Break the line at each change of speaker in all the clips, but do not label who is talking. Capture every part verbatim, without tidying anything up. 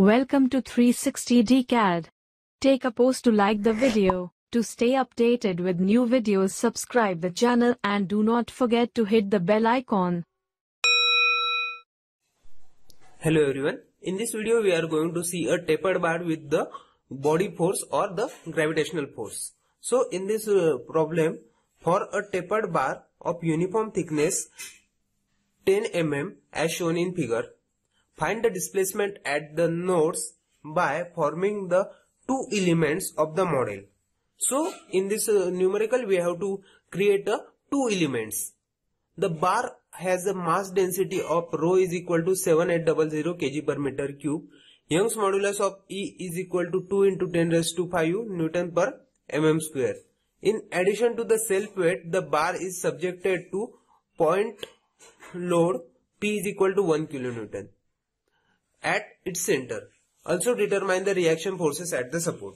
Welcome to three sixty D C A D. Take a pause to like the video. To stay updated with new videos, subscribe the channel and do not forget to hit the bell icon.
Hello everyone. In this video we are going to see a tapered bar with the body force or the gravitational force. So in this uh, problem, for a tapered bar of uniform thickness ten millimeters as shown in figure, find the displacement at the nodes by forming the two elements of the model. So in this uh, numerical we have to create a two elements. The bar has a mass density of rho is equal to seven thousand eight hundred kilograms per meter cube. Young's modulus of E is equal to two into ten raised to five Newton per mm square. In addition to the self weight, the bar is subjected to point load P is equal to one kilonewton at its center. Also determine the reaction forces at the support.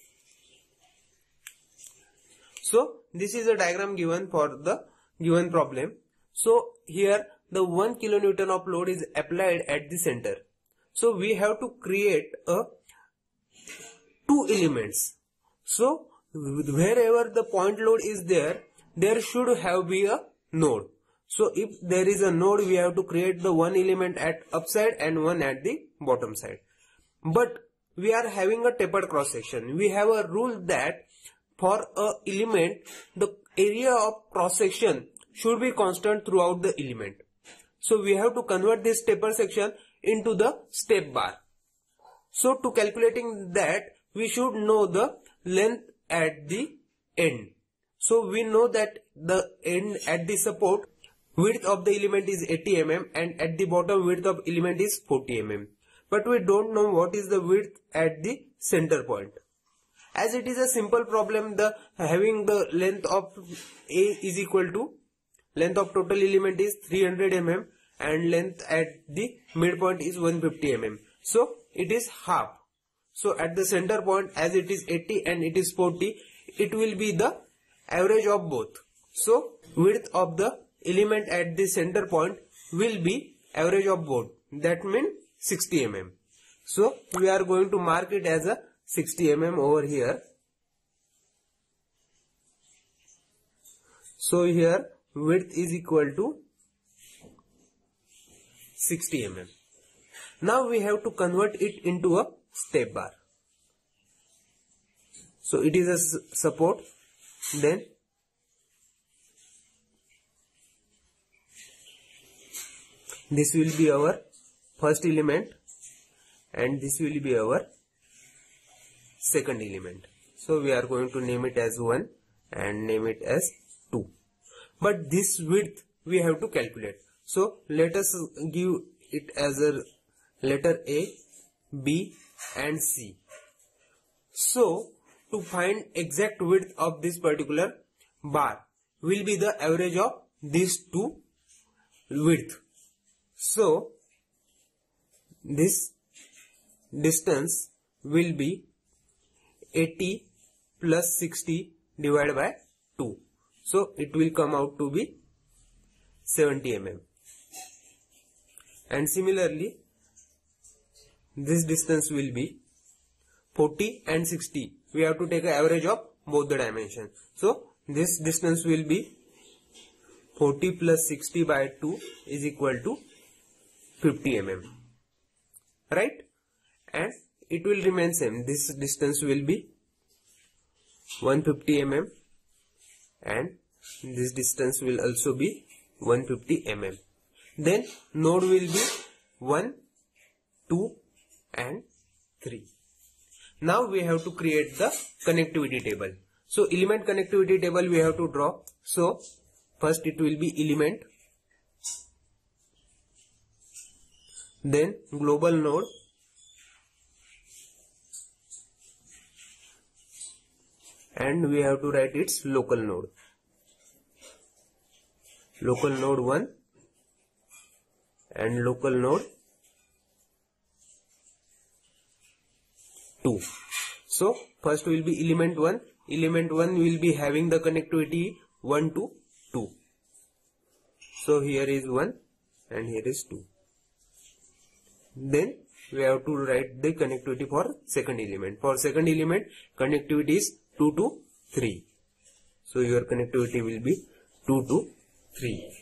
So this is a diagram given for the given problem. So here the one kilonewton of load is applied at the center. So we have to create a two elements. So wherever the point load is there, there should have be a node. So if there is a node, we have to create the one element at upside and one at the bottom side. But we are having a tapered cross section. We have a rule that for a element, the area of cross section should be constant throughout the element. So we have to convert this taper section into the step bar. So to calculating that, we should know the length at the end. So we know that the end at the support width of the element is eighty millimeters and at the bottom width of element is forty millimeters. But we don't know what is the width at the center point. As it is a simple problem, the having the length of A is equal to length of total element is three hundred millimeters and length at the midpoint is one hundred fifty millimeters. So it is half. So at the center point, as it is eighty and it is forty, it will be the average of both. So width of the element at the center point will be average of both. That means sixty millimeters. So we are going to mark it as a sixty millimeters over here. So here width is equal to sixty millimeters. Now we have to convert it into a step bar. So it is a support, then this will be our first element and this will be our second element. So we are going to name it as one and name it as two. But this width we have to calculate. So let us give it as a letter A, B and C. So to find exact width of this particular bar will be the average of these two width. So this distance will be eighty plus sixty divided by two. So it will come out to be seventy millimeters. And similarly, this distance will be forty and sixty. We have to take an average of both the dimensions. So this distance will be forty plus sixty by two is equal to fifty millimeters. Right? And it will remain same. This distance will be one hundred fifty millimeters and this distance will also be one hundred fifty millimeters. Then node will be one, two and three. Now we have to create the connectivity table. So element connectivity table we have to draw. So first it will be element, then global node, and we have to write its local node. Local node one and local node two. So first will be element one. Element one will be having the connectivity one to two. So here is one and here is two. Then we have to write the connectivity for second element. For second element, connectivity is two to three. So your connectivity will be two to three.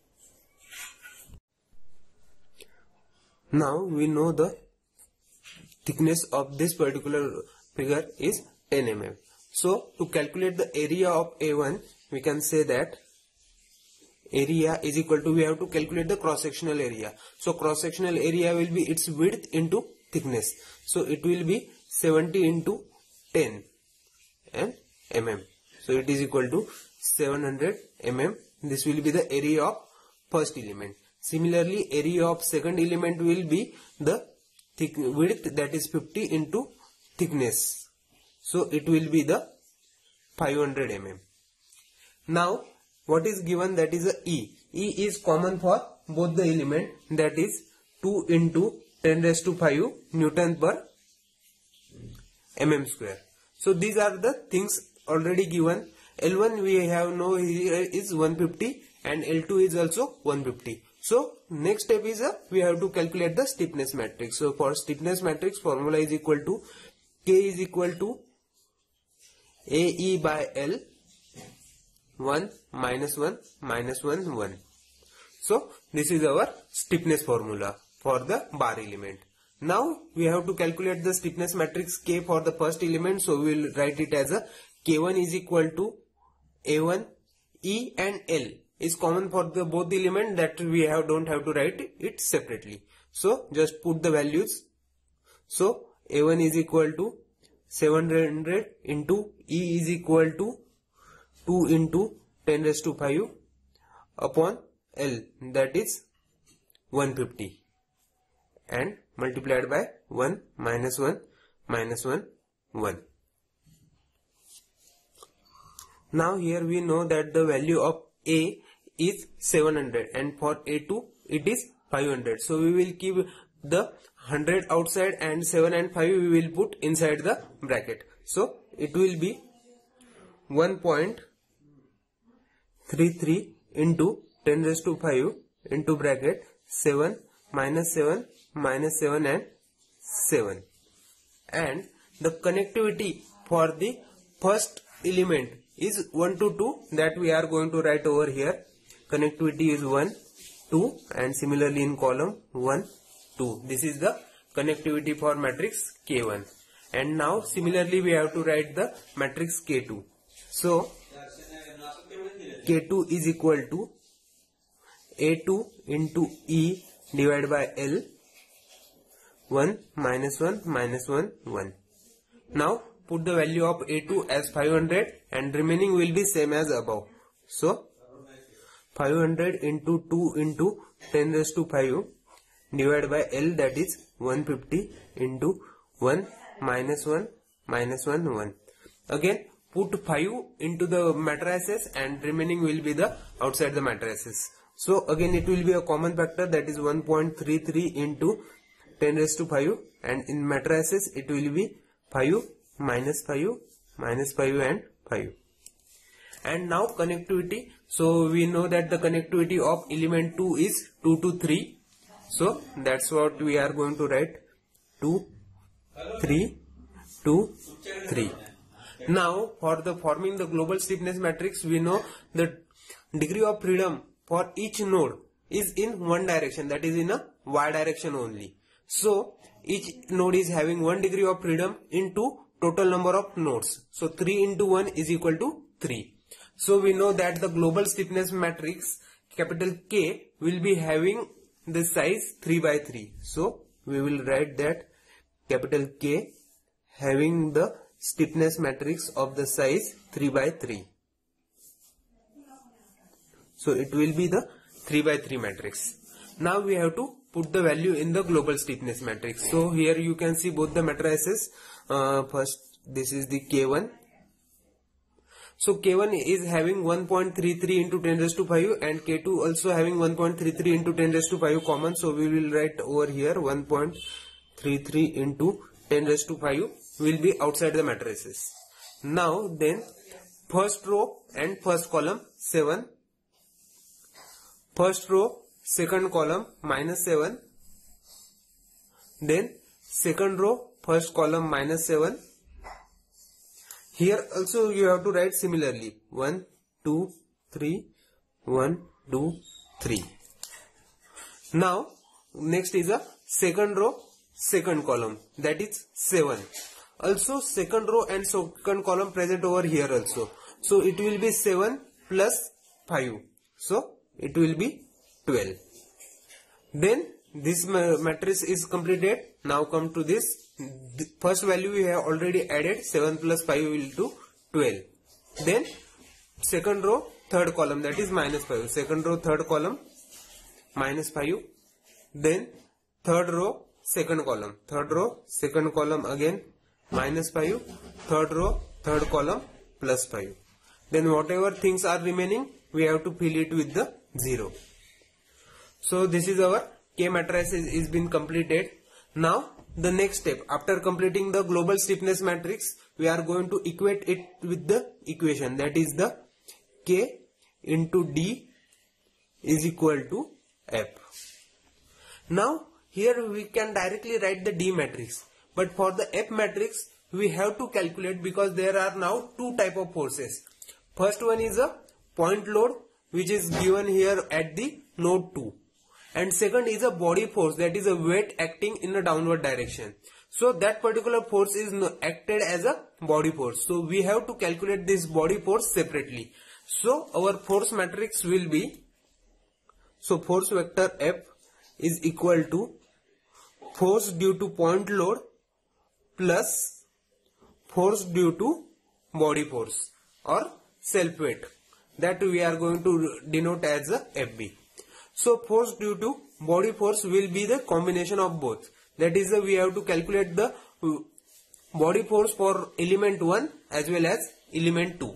Now we know the thickness of this particular figure is ten millimeters. So to calculate the area of A one, we can say that area is equal to, we have to calculate the cross sectional area. So cross sectional area will be its width into thickness. So it will be seventy into ten and mm. So it is equal to seven hundred millimeters. This will be the area of first element. Similarly, area of second element will be the thick width, that is fifty into thickness. So it will be the five hundred millimeters. Now what is given, that is a E. E is common for both the element, that is two into ten raised to five Newton per mm square. So these are the things already given. L one we have know here is one fifty and L two is also one fifty. So next step is a, we have to calculate the stiffness matrix. So for stiffness matrix, formula is equal to K is equal to A E by L, one minus one minus one one. So this is our stiffness formula for the bar element. Now we have to calculate the stiffness matrix K for the first element. So we will write it as a K one is equal to A one. E and L is common for the both the element, that we have don't have to write it separately. So just put the values. So A one is equal to seven hundred into E is equal to two into ten raised to five upon L, that is one fifty, and multiplied by one minus one minus one one. Now here we know that the value of A is seven hundred and for A two it is five hundred. So we will keep the one hundred outside and seven and five we will put inside the bracket. So it will be one point three three into ten raised to five into bracket seven minus seven minus seven and seven. And the connectivity for the first element is one to two, that we are going to write over here. Connectivity is one, two, and similarly in column one, two. This is the connectivity for matrix K one. And now similarly we have to write the matrix K two. So K two is equal to A two into E divided by L, one minus one minus one, one. Now put the value of A two as five hundred and remaining will be same as above. So five hundred into two into ten raised to five divided by L, that is one fifty into one minus one minus one, one. Again put five into the matrices and remaining will be the outside the matrices. So again it will be a common factor, that is one point three three into ten raised to five, and in matrices it will be five minus five minus five and five. And now connectivity. So we know that the connectivity of element two is two to three. So that's what we are going to write, two, three, two, three. Now for the forming the global stiffness matrix, we know the degree of freedom for each node is in one direction, that is in a y direction only. So each node is having one degree of freedom into total number of nodes. So three into one is equal to three. So we know that the global stiffness matrix capital K will be having the size three by three. So we will write that capital K having the stiffness matrix of the size three by three. So it will be the three by three matrix. Now we have to put the value in the global stiffness matrix. So here you can see both the matrices. Uh, first this is the K one. So K one is having one point three three into ten raised to five and K two also having one point three three into ten raised to five common. So we will write over here one point three three into ten raised to five will be outside the matrices. Now then first row and first column seven, first row second column minus seven, then second row first column minus seven. Here also you have to write similarly one, two, three, one, two, three. Now next is a second row second column, that is seven. Also second row and second column present over here also. So it will be seven plus five. So it will be twelve. Then this matrix is completed. Now come to this. The first value we have already added, seven plus five will to twelve. Then second row third column, that is minus five. Second row third column minus five. Then third row second column. Third row second column again minus five. Third row third column plus five. Then whatever things are remaining, we have to fill it with the zero. So this is our K matrix is, is been completed. Now the next step, after completing the global stiffness matrix, we are going to equate it with the equation, that is the K into D is equal to F. Now here we can directly write the D matrix, but for the F matrix we have to calculate, because there are now two type of forces. First one is a point load, which is given here at the node two. And second is a body force, that is a weight acting in a downward direction. So that particular force is acted as a body force. So we have to calculate this body force separately. So our force matrix will be, so force vector F is equal to force due to point load plus force due to body force or self weight, that we are going to denote as a F B. So force due to body force will be the combination of both. That is, the, we have to calculate the body force for element one as well as element two.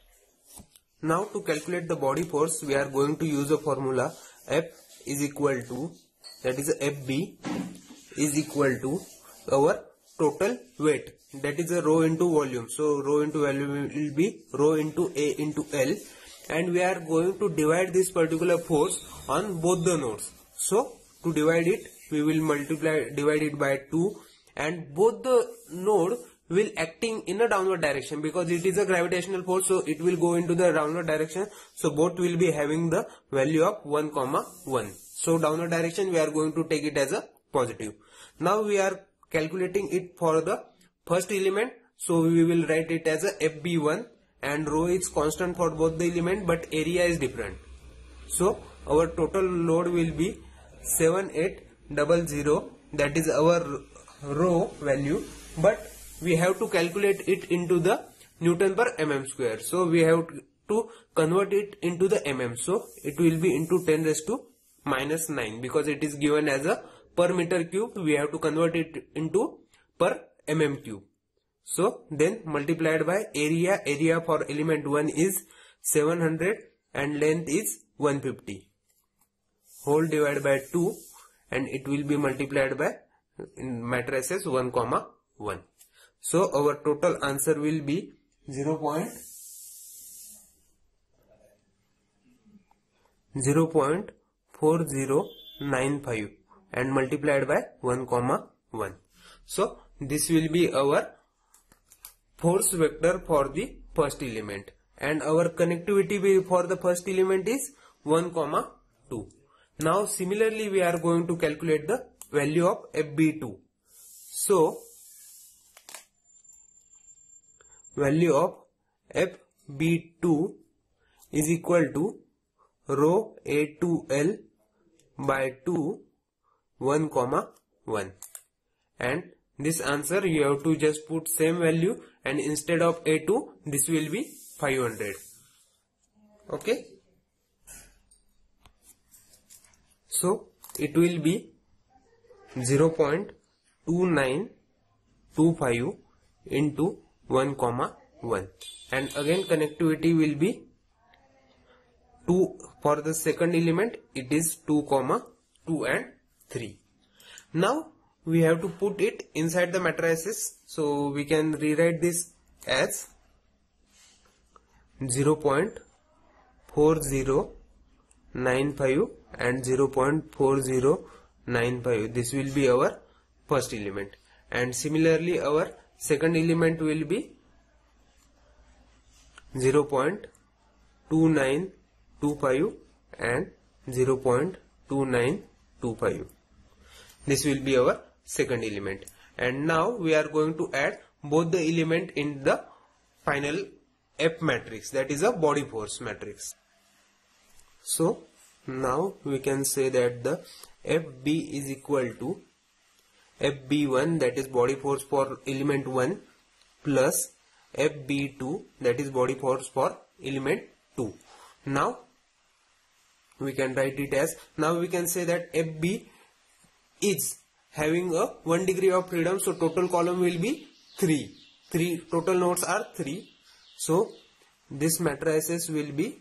Now to calculate the body force, we are going to use a formula F is equal to, that is F B is equal to our total weight, that is a rho into volume. So rho into volume will be rho into A into L. And we are going to divide this particular force on both the nodes. So to divide it, we will multiply, divide it by two, and both the node will acting in a downward direction, because it is a gravitational force, so it will go into the downward direction. So both will be having the value of one comma one. So downward direction we are going to take it as a positive. Now we are calculating it for the first element, so we will write it as a F B one. And rho is constant for both the element, but area is different. So our total load will be seven eight zero zero, that is our rho value, but we have to calculate it into the Newton per mm square. So we have to convert it into the mm. So it will be into ten raised to minus nine, because it is given as a per meter cube. We have to convert it into per mm cube. So then multiplied by area, area for element one is seven hundred and length is one hundred fifty. Whole divided by two, and it will be multiplied by matrices one comma one. So our total answer will be zero point four zero nine five and multiplied by one comma one. So this will be our force vector for the first element, and our connectivity for the first element is one comma two. Now similarly we are going to calculate the value of F B two. So value of F B two is equal to rho A two L by two one comma one, and this answer you have to just put same value, and instead of A two this will be five hundred. Okay, so it will be zero point two nine two five into one comma one, and again connectivity will be two. For the second element it is two comma two and three. Now we have to put it inside the matrices, so we can rewrite this as zero point four zero nine five and zero point four zero nine five. This will be our first element, and similarly our second element will be zero point two nine two five and zero point two nine two five. This will be our second element, and now we are going to add both the element in the final F matrix, that is a body force matrix. So now we can say that the F B is equal to F B one, that is body force for element one, plus F B two, that is body force for element two. Now we can write it as, now we can say that F B is having a one degree of freedom, so total column will be three. Three total nodes are three. So this matrices will be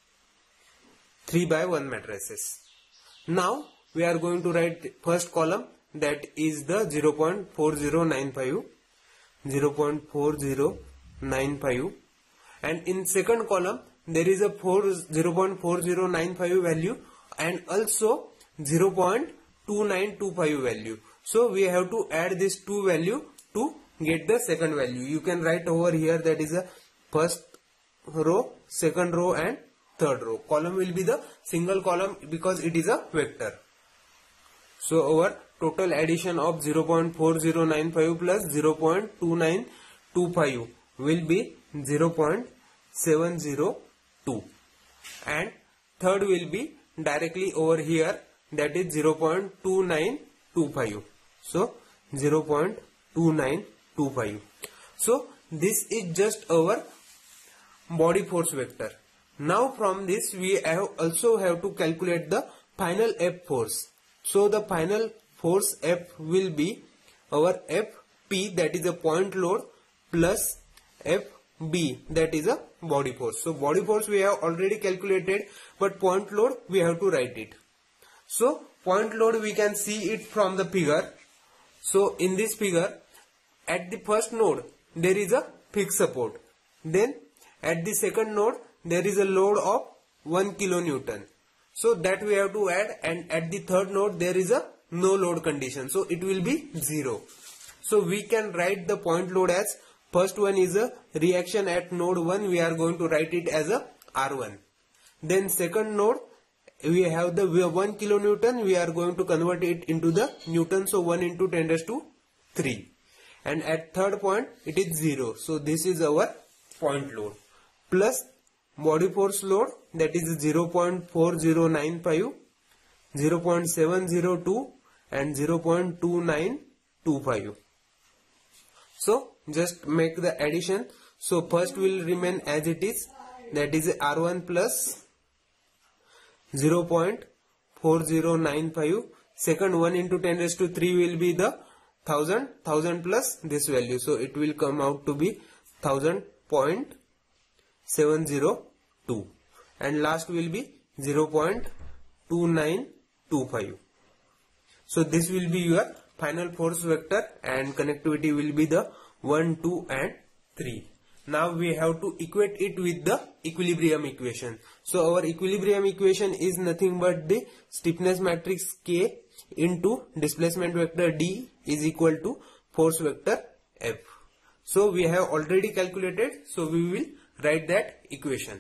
three by one matrices. Now we are going to write first column, that is the zero point four zero nine five, zero point four zero nine five, and in second column there is a zero point four zero nine five value and also zero point two nine two five value. So we have to add this two value to get the second value. You can write over here, that is a first row, second row and third row. Column will be the single column because it is a vector. So our total addition of zero point four zero nine five plus zero point two nine two five will be zero point seven zero two, and third will be directly over here, that is zero point two nine two five. So zero point two nine two five. So this is just our body force vector. Now from this we have also have to calculate the final F force. So the final force F will be our F P, that is a point load, plus F B, that is a body force. So body force we have already calculated, but point load we have to write it. So point load we can see it from the figure. So in this figure, at the first node there is a fixed support. Then at the second node there is a load of one kilonewton. So that we have to add, and at the third node there is a no load condition. So it will be zero. So we can write the point load as, first one is a reaction at node one, we are going to write it as a R one. Then second node we have the one kilonewton, we are going to convert it into the newton, so one into ten raised to three. And at third point it is zero. So this is our point load, plus body force load, that is zero point four zero nine five, zero point seven zero two and zero point two nine two five. So just make the addition. So first will remain as it is, that is R one plus zero point four zero nine five. Second, one into ten raised to three will be the thousand, thousand plus this value. So it will come out to be thousand point seven zero two, and last will be zero point two nine two five. So this will be your final force vector, and connectivity will be the one, two and three. Now we have to equate it with the equilibrium equation. So our equilibrium equation is nothing but the stiffness matrix K into displacement vector D is equal to force vector F. So we have already calculated, so we will write that equation.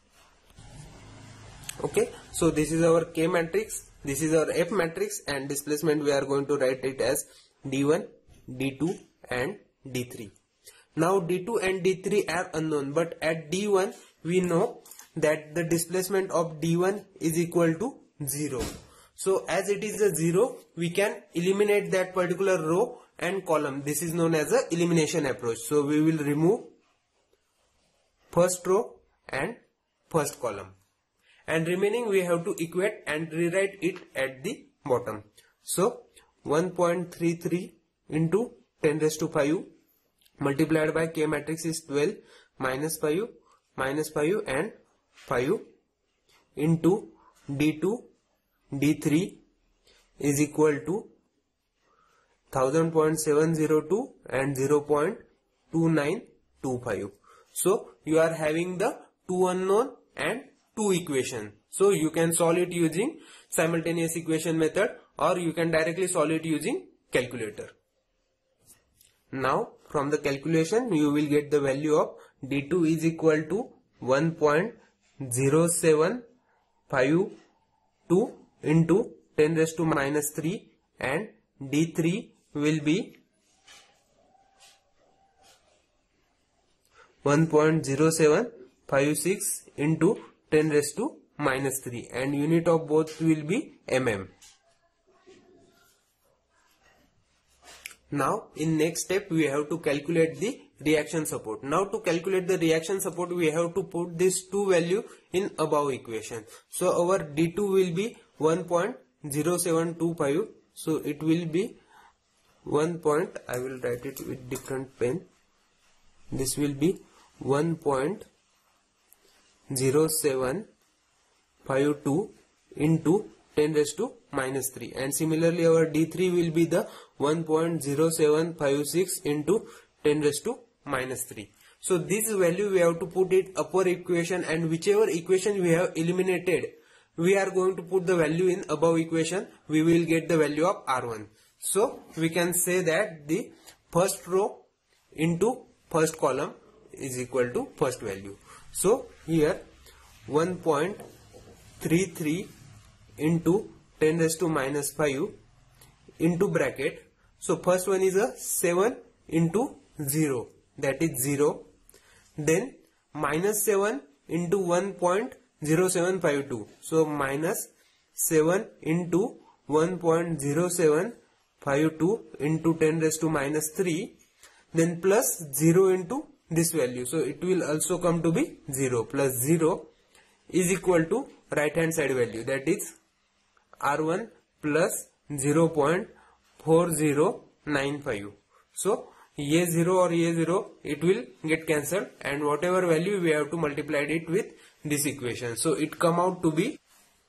Okay, so this is our K matrix, this is our F matrix, and displacement we are going to write it as D one, D two and D three. Now D two and D three are unknown, but at D one we know that the displacement of D one is equal to zero. So as it is a zero, we can eliminate that particular row and column. This is known as a elimination approach. So we will remove first row and first column, and remaining we have to equate and rewrite it at the bottom. So one point three three into ten raised to five multiplied by K matrix is twelve minus five minus five and five into D two D three is equal to one thousand point seven zero two and zero point two nine two five. So you are having the two unknown and two equation. So you can solve it using simultaneous equation method, or you can directly solve it using calculator. Now from the calculation you will get the value of D two is equal to one point zero seven five two into ten raised to minus three, and D three will be one point zero seven five six into ten raised to minus three, and unit of both will be mm. Now in next step we have to calculate the reaction support. Now to calculate the reaction support we have to put these two value in above equation. So our D two will be one point zero seven two five. So it will be one point, I will write it with different pen. This will be one point zero seven five two into ten raised to minus three, and similarly our D three will be the one point zero seven five six into ten raised to minus three. So this value we have to put it upper equation, and whichever equation we have eliminated we are going to put the value in above equation. We will get the value of R one. So we can say that the first row into first column is equal to first value. So here one point three three into ten raised to minus five into bracket. So first one is a seven into zero, that is zero. Then minus seven into one point zero seven five two. So minus seven into one point zero seven five two into ten raised to minus three. Then plus zero into this value. So it will also come to be zero. Plus zero is equal to right hand side value, that is R one plus zero point four zero nine five. So ye zero or ye zero, it will get cancelled, and whatever value we have to multiply it with this equation. So it come out to be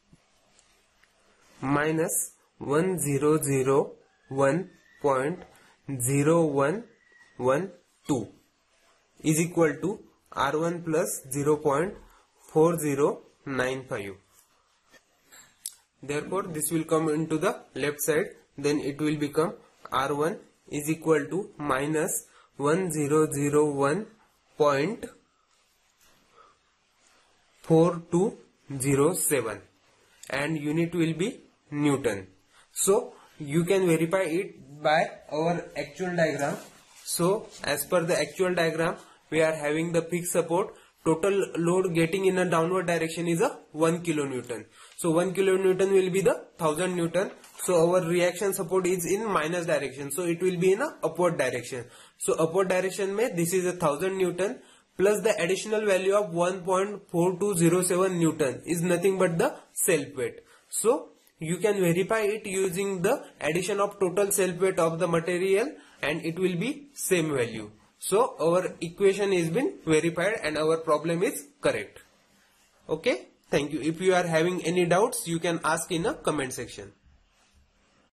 minus one zero zero one point zero one one two is equal to R one plus zero point four zero nine five. Therefore this will come into the left side, then it will become R one is equal to minus one zero zero one point four two zero seven, and unit will be Newton. So you can verify it by our actual diagram. So as per the actual diagram, we are having the fixed support. Total load getting in a downward direction is a one kilonewton. So one kilonewton will be the thousand newton. So our reaction support is in minus direction. So it will be in a upward direction. So upward direction mein this is a thousand newton plus the additional value of one point four two zero seven newton is nothing but the self weight. So you can verify it using the addition of total self weight of the material, and it will be same value. So our equation is been verified and our problem is correct. Okay, thank you. If you are having any doubts, you can ask in a comment section.